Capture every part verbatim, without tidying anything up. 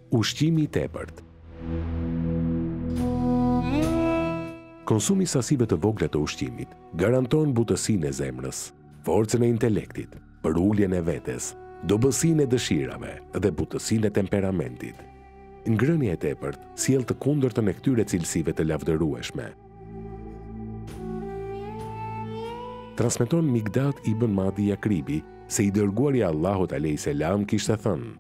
Ushqimi i tepërt. Konsumi i sasive të vogla të ushqimit garanton butësinë e zemrës, forcën e intelektit, përuljen e vetes, dobësinë e dëshirave dhe butësinë e temperamentit. Ngrënia e tepërt sjell të kundërtën e këtyre cilësive të lavdërueshme. Transmeton Migdad ibn Madi Jakribi se i dërguari i Allahut alayhis salam kishte thënë: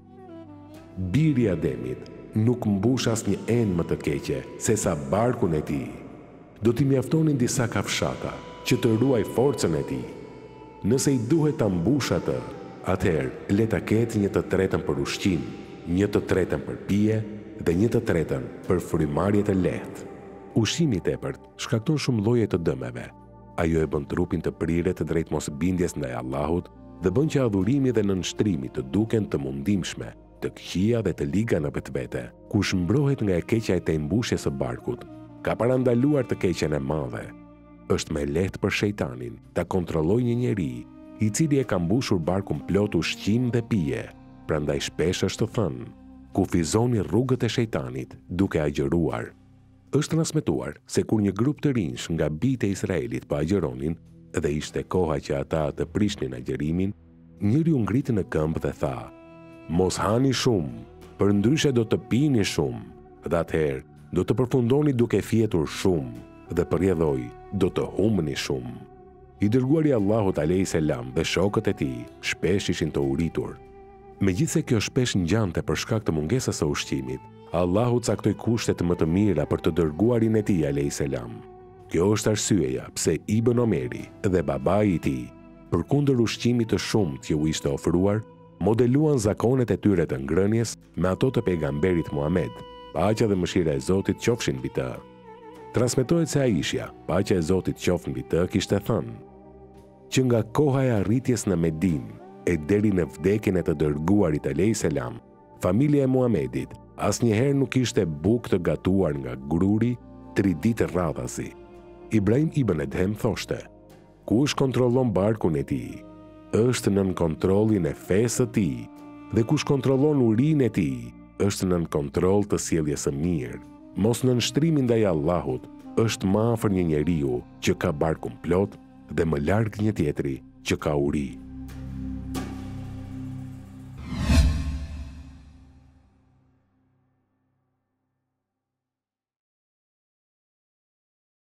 Biri i Ademit nuk mbush asnjë enë më të keqe se sa barkun e tij. Do t'i mjaftonin disa kafshata që të ruaj forcën e tij. Nëse i duhet ta mbush atë, atëherë le ta ketë një të tretën për ushqim, një të tretën për pije dhe një të tretën për frymarrje të lehtë. Ushqimi i tepërt shkakton shumë lloje të dëmeve. Ajo e bën trupin të priret drejt mosbindjes ndaj Allahut dhe bën që adhurimi dhe nënshtrimi të duken të mundimshme, të këqija dhe të liga në vetvete. Kush mbrohet nga e keqja e tejmbushjes së barkut, ka parandaluar të keqen e madhe. Është më lehtë për shejtanin ta kontrollojë një njeri i cili e ka mbushur barkun plot ushqim dhe pije. Prandaj shpesh është thënë: kufizoni rrugët e shejtanit duke agjëruar. Është transmetuar se kur një grup të rinj nga bijtë e Izraelit pa agjëronin dhe ishte koha që ata të prishnin agjërimin, njëri u ngriti në këmbë dhe tha: Mos hani shumë, përndryshe do të pini shumë, dhe atëherë do të përfundoni duke fjetur shumë dhe përjedhoi do të humbni shumë. I dërguari i Allahut alayhis salam dhe shokët e tij shpesh ishin të uritur. Megjithse kjo shpesh ngjante për shkak të mungesës së ushqimit, Allahu caktoi kushtet më të mira për të dërguarin e tij alayhis salam. Kjo është arsyeja pse Ibn Omeri dhe babai i tij, përkundër ushqimit të shumt që u ishte ofruar, modeluan zakonet e tyre të ngrënies me ato të pejgamberit Muhammed, paqja dhe mëshira e Zotit qofshin mbi të. Transmetohet se Aisha, paqja e Zotit qoftë mbi të, kishte thënë që nga koha e arritjes në Medinë e deri në vdekjen e të dërguarit alayhis salam, familja e Muhamedit asnjëherë nuk ishte bukë të gatuar nga gruri tri ditë radhazi. Ibrahim ibn Edhem thoshte: Kush kontrollon barkun e tij, është nën kontrollin e fesë së tij, dhe kush kontrollon urinë e tij, është nën kontroll të sjelljes së mirë. Mos nënshtrimi ndaj Allahut është më afër një njeriu që ka barkun plot dhe më larg një tjetri që ka uri.